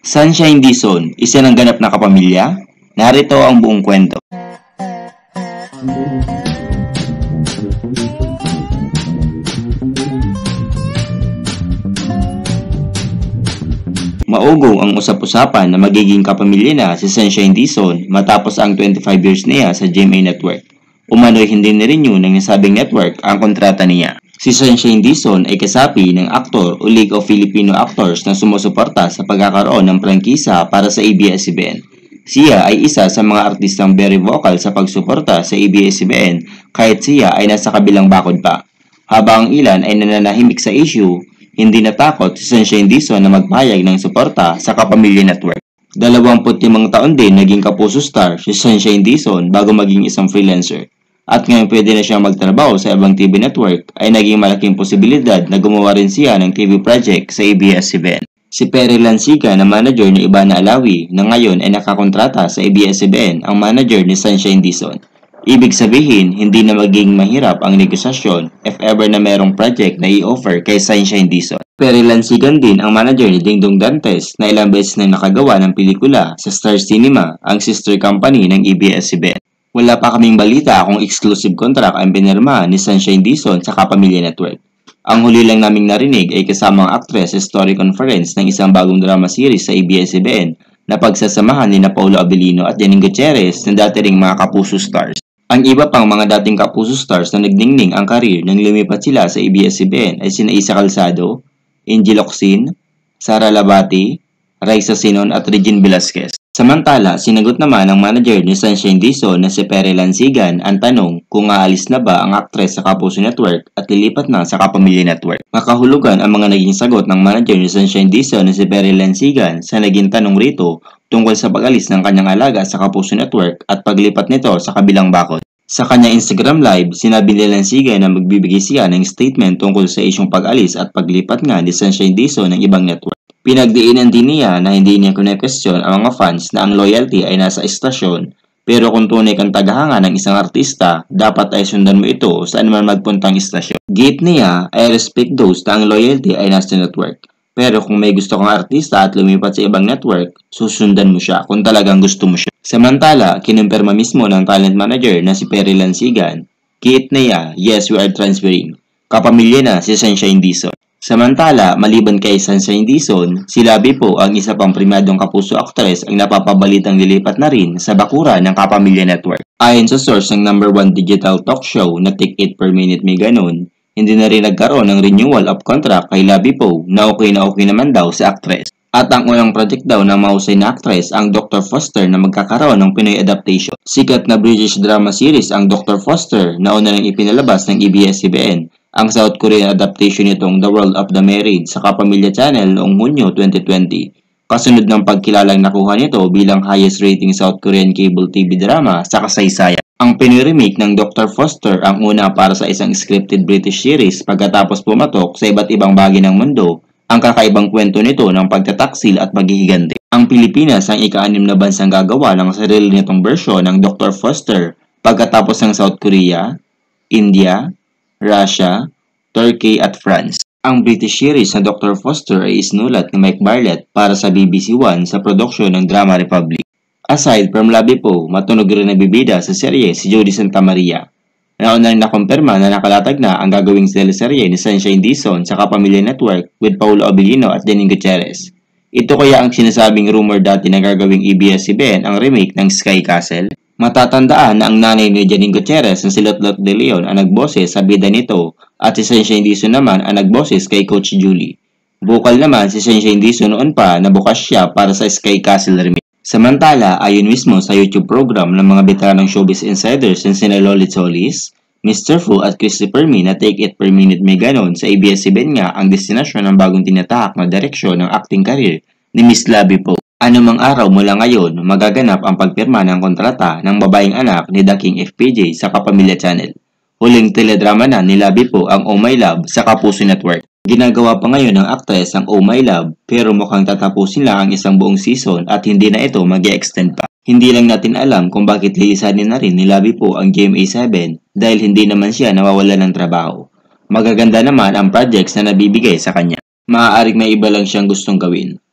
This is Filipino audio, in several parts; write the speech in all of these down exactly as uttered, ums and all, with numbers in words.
Sunshine Dizon, isa ng ganap na kapamilya? Narito ang buong kwento. Maugong ang usap-usapan na magiging kapamilya na si Sunshine Dizon matapos ang twenty-five years niya sa G M A Network. Umano'y hindi nirenew ng nasabing network ang kontrata niya. Si Sunshine Dizon ay kasapi ng aktor o League of Filipino Actors na sumusuporta sa pagkakaroon ng prangkisa para sa A B S C B N. Siya ay isa sa mga artistang very vocal sa pagsuporta sa A B S C B N kahit siya ay nasa kabilang bakod pa. Habang ang ilan ay nananahimik sa issue, hindi natakot si Sunshine Dizon na magpahayag ng suporta sa Kapamilya Network. Dalawampu't limang taon din naging kapuso star si Sunshine Dizon bago maging isang freelancer. At ngayon pwede na siyang magtrabaho sa ibang T V network ay naging malaking posibilidad na gumawa rin siya ng T V project sa A B S C B N. Si Perry Lansiga na manager ni Ivana Alawi na ngayon ay nakakontrata sa A B S C B N ang manager ni Sunshine Dizon. Ibig sabihin, hindi na maging mahirap ang negosasyon if ever na merong project na i-offer kay Sunshine Dizon. Perry Lansigan din ang manager ni Dingdong Dantes na ilang beses na nakagawa ng pelikula sa Star Cinema, ang sister company ng A B S C B N. Wala pa kaming balita kung exclusive contract ang pinirma ni Sunshine Dizon sa Kapamilya Network. Ang huli lang naming narinig ay kasamang actress sa story conference ng isang bagong drama series sa A B S C B N na pagsasamahan ni na Paulo Abilino at Janine Gutierrez na dati ring mga kapuso stars. Ang iba pang mga dating kapuso stars na nagdingning ang karir nang lumipat sila sa A B S C B N ay sina Isa Calzado, Angie Locsin, Sara Labati, Raisa Sinon at Regine Velasquez. Samantala, sinagot naman ng manager ni Sunshine Dizon na si Perry Lansigan ang tanong kung aalis na ba ang aktres sa Kapuso Network at lilipat na sa Kapamilya Network. Makahulugan ang mga naging sagot ng manager ni Sunshine Dizon na si Perry Lansigan sa naging tanong rito tungkol sa pag-alis ng kanyang alaga sa Kapuso Network at paglipat nito sa kabilang bakod. Sa kanyang Instagram live, sinabi ni Lansigan na magbibigay siya ng statement tungkol sa isyong pag-alis at paglipat nga ni Sunshine Dizon ng ibang network. Pinagdiinan din niya na hindi niya kune-question ang mga fans na ang loyalty ay nasa istasyon, pero kung tunay kang tagahanga ng isang artista, dapat ay sundan mo ito saan man magpuntang istasyon. Gate niya, I respect those na ang loyalty ay nasa network. Pero kung may gusto kang artista at lumipat sa ibang network, susundan mo siya kung talagang gusto mo siya. Samantala, kinumpirma mismo ng talent manager na si Perry Lansigan, gate niya, yes, we are transferring. Kapamilya na si Sunshine Dizon. Samantala, maliban kay Sunshine Dizon, si Labi po ang isa pang primyadong kapuso actress ang napapabalitang lilipat na rin sa bakura ng Kapamilya Network. Ayon sa source ng number one digital talk show na Take It Per Minute May Ganon, hindi na rin nagkaroon ng renewal of contract kay Labi po na okay na okay naman daw sa actress. At ang unang project daw ng mahusay na actress ang Doctor Foster na magkakaroon ng Pinoy adaptation. Sikat na British drama series ang Doctor Foster na una nang ipinalabas ng A B S C B N. Ang South Korean adaptation nitong The World of the Married sa Kapamilya Channel noong Hunyo twenty twenty. Kasunod ng pagkilalang nakuha nito bilang highest rating South Korean cable T V drama sa kasaysayan. Ang piniremake ng Doctor Foster ang una para sa isang scripted British series pagkatapos pumatok sa iba't ibang bahagi ng mundo. Ang kakaibang kwento nito ng pagtataksil at paghihigante. Ang Pilipinas ang ika-anim na bansang gagawa ng sarili nitong bersyon ng Doctor Foster pagkatapos ng South Korea, India, Russia, Turkey at France. Ang British series na Doctor Foster ay isinulat ni Mike Bartlett para sa B B C One sa produksyon ng Drama Republic. Aside from Labi po, matunog rin na bibida sa serye si Jody Santa Maria. Nauna rin nakumpirma na nakalatag na ang gagawing teleserye ni Sunshine Dizon sa Kapamilya Network with Paulo Abilino at Janine Gutierrez. Ito kaya ang sinasabing rumor dati na gagawing A B S C B N ang remake ng Sky Castle? Matatandaan na ang nanay ni Janine Gutierrez na si Lotlot De Leon ang nagboses sa bida nito at si Sunshine Dizon naman ang nagboses kay Coach Julie. Bukal naman si Sunshine Dizon noon pa na bukas siya para sa Sky Castle remake. Samantala, ayon mismo sa YouTube program ng mga veteranong showbiz insiders na sina Lolit Solis, Mister Fu at Christopher Mi na Take It Per Minute May Ganon sa A B S C B N nga ang destinasyon ng bagong tinatahak na direksyon ng acting career ni Miss Labi po. Anumang araw mula ngayon, magaganap ang pagpirma ng kontrata ng babaeng anak ni The King F P J sa Kapamilya Channel. Huling teledrama na ni Labi po ang Oh My Love sa Kapuso Network. Ginagawa pa ngayon ng actress ang Oh My Love pero mukhang tatapusin lang ang isang buong season at hindi na ito mag-e-extend pa. Hindi lang natin alam kung bakit lilisanin na rin ni Labi po ang G M A seven dahil hindi naman siya nawawala ng trabaho. Magaganda naman ang projects na nabibigay sa kanya. Maaaring may iba lang siyang gustong gawin.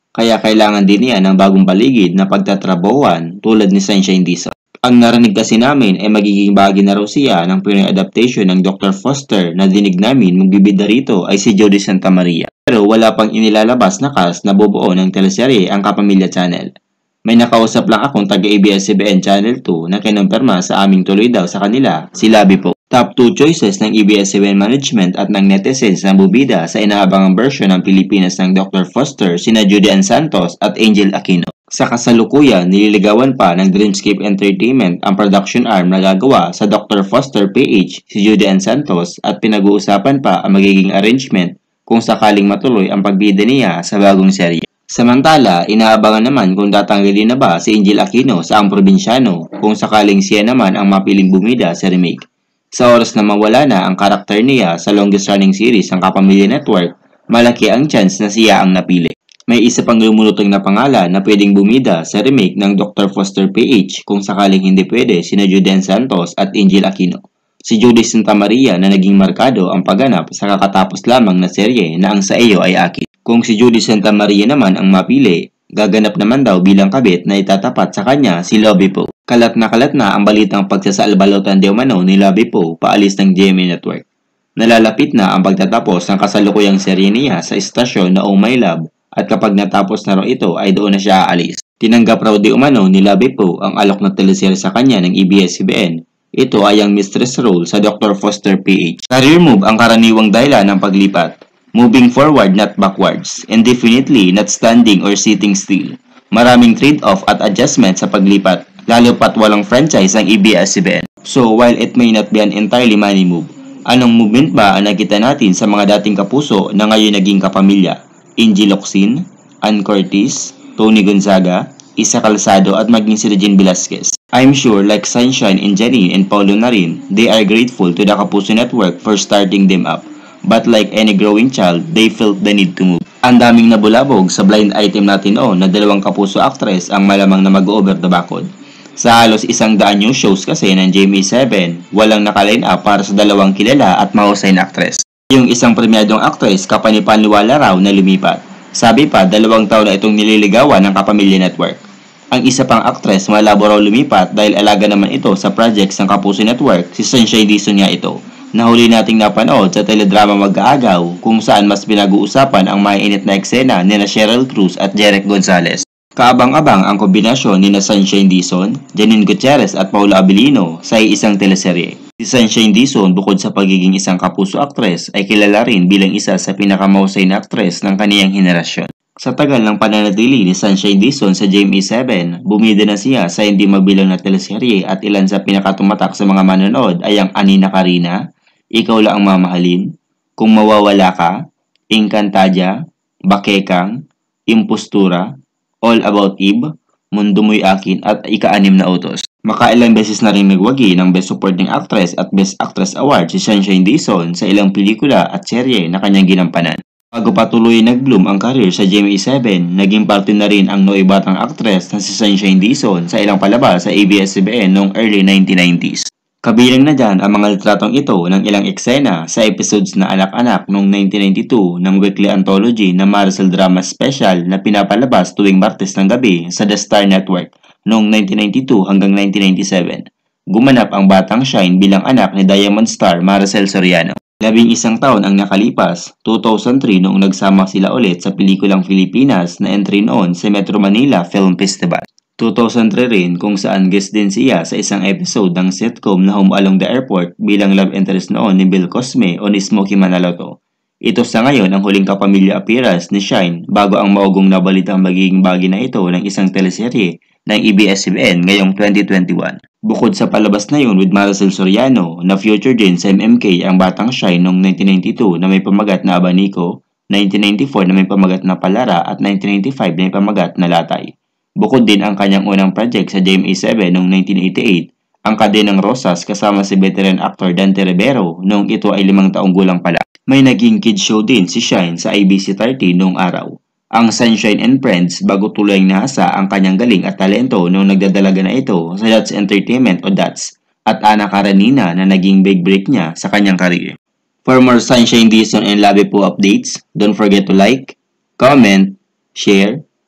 Kaya kailangan din niya ng bagong paligid na pagtatrabahuan tulad ni Sunshine Dizon. Ang narinig kasi namin ay magiging bahagi na raw siya ng Pinoy adaptation ng Doctor Foster na dinig namin magbibida rito ay si Jody Santa Maria. Pero wala pang inilalabas na cast na bubuo ng teleserye ang Kapamilya Channel. May nakausap lang akong taga-A B S C B N Channel two na kinumpirma sa aming tuloy daw sa kanila, si Labi po. Top two choices ng A B S C B N management at ng netizens na bubida sa inaabangang version ng Pilipinas ng Doctor Foster sina Judy Ann Santos at Angel Aquino. Sa kasalukuyan, nililigawan pa ng Dreamscape Entertainment ang production arm na gagawa sa Doctor Foster P H si Judy Ann Santos at pinag-uusapan pa ang magiging arrangement kung sakaling matuloy ang pagbida niya sa bagong serye. Samantala, inaabangan naman kung tatanggalin na ba si Angel Aquino sa Ang Probinsyano kung sakaling siya naman ang mapiling bumida sa remake. Sa oras na mawala na ang karakter niya sa longest running series ng Kapamilya Network, malaki ang chance na siya ang napili. May isa pang lumulutong na pangalan na pwedeng bumida sa remake ng Doctor Foster P H kung sakaling hindi pwede sina Judy Ann Santos at Angel Aquino. Si Jody Santa Maria na naging markado ang pagganap sa kakatapos lamang na serye na Ang Sa Iyo Ay Akin. Kung si Jody Santa Maria naman ang mapili, gaganap naman daw bilang kabit na itatapat sa kanya si Lobby Poe. Kalat na kalat na ang balitang pagsasaalbalotan di umano ni Lobby Poe paalis ng G M A Network. Nalalapit na ang pagtatapos ng kasalukuyang serye niya sa istasyon na Oh My Love at kapag natapos na raw ito ay doon na siya aalis. Tinanggap raw di umano ni Lobby Poe ang alok na teleserye sa kanya ng A B S C B N. Ito ay ang mistress role sa Doctor Foster P H. Career move ang karaniwang dahilan ng paglipat. Moving forward, not backwards, and definitely not standing or sitting still. Maraming trade-off at adjustment sa paglipat, lalo pat walang franchise ang A B S C B N. So, while it may not be an entirely money move, anong movement ba ang nakita natin sa mga dating kapuso na ngayon naging kapamilya? Angie Locsin, Ann Curtis, Tony Gonzaga, Isa Calzado at maging si Regine Velasquez. I'm sure like Sunshine and Janine and Paulo na rin, they are grateful to the Kapuso Network for starting them up. But like any growing child, they felt the need to move. Ang daming nabulabog sa blind item natin noon na dalawang kapuso actress ang malamang na mag-over the backod. Sa halos isang daan new shows kasi ng G M A seven, walang nakaline up para sa dalawang kilala at mahusay na actress. Yung isang premyadong actress kapanipanliwala raw na lumipat. Sabi pa, dalawang taon na itong nililigawan ng Kapamilya Network. Ang isa pang actress malabo raw lumipat dahil alaga naman ito sa projects ng Kapuso Network, si Sunshine Dizon nga ito. Nahuli nating napanood sa teledrama Mag-aagaw kung saan mas pinag-uusapan ang mainit na eksena ni na Cheryl Cruz at Jeric Gonzalez. Kaabang-abang ang kombinasyon ni na Sunshine Dizon, Janine Gutierrez at Paula Abilino sa isang teleserye. Si Sunshine Dizon bukod sa pagiging isang kapuso actress ay kilala rin bilang isa sa pinakamahusay na actress ng kaniyang henerasyon. Sa tagal ng pananatili ni Sunshine Dizon sa G M A seven, bumida na siya sa hindi mabilang na teleserye at ilan sa pinakatumatak sa mga manonood ay ang Anina Karina, Ikaw Lang Ang Mamahalin, Kung Mawawala Ka, Encantadia, Bakekang, Impostura, All About Eve, Mundo Mo'y Akin at Ika-anim na Utos. Makailang beses na rin nagwagi ng Best Supporting Actress at Best Actress Award si Sunshine Dizon sa ilang pelikula at serye na kanyang ginampanan. Bago patuloy nag-bloom ang career sa G M A seven, naging parte na rin ang Noy Batang actress na si Sunshine Dizon sa ilang palabas sa A B S C B N noong early nineteen nineties. Kabilang na dyan ang mga litratong ito ng ilang eksena sa episodes na Anak-Anak noong nineteen ninety-two ng weekly anthology na Maricel Drama Special na pinapalabas tuwing Martes ng gabi sa The Star Network noong nineteen ninety-two hanggang nineteen ninety-seven. Gumanap ang Batang Shine bilang anak ni Diamond Star Maricel Soriano. Labing isang taon ang nakalipas, two thousand three noong nagsama sila ulit sa pelikulang Filipinas na entry noon sa Metro Manila Film Festival. two thousand three rin kung saan guest din siya sa isang episode ng sitcom na Home Along the Airport bilang love interest noon ni Bill Cosme o ni Smokey Manaloto. Ito sa ngayon ang huling kapamilya appearance ni Shine bago ang maugong nabalitang magiging bagay na ito ng isang teleserye ng A B S C B N ngayong twenty twenty-one. Bukod sa palabas na yun with Maricel Soriano, na feature din sa M M K ang Batang Shine noong nineteen ninety-two na may pamagat na Abanico, nineteen ninety-four na may pamagat na Palara at nineteen ninety-five na may pamagat na Latay. Bukod din ang kanyang unang project sa G M A seven noong nineteen eighty-eight, ang Kadenang Rosas kasama si veteran actor Dante Rivero noong ito ay limang taong gulang pala. May naging kids show din si Shine sa A B C thirty noong araw. Ang Sunshine and Friends bago tuluyang nahasa ang kanyang galing at talento noong nagdadalaga na ito sa That's Entertainment o That's at Ana Karenina na naging big break niya sa kanyang career. For more Sunshine Dizon and Labi Po updates, don't forget to like, comment, share,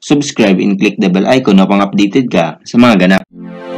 subscribe and click the bell icon upang updated ka sa mga ganap.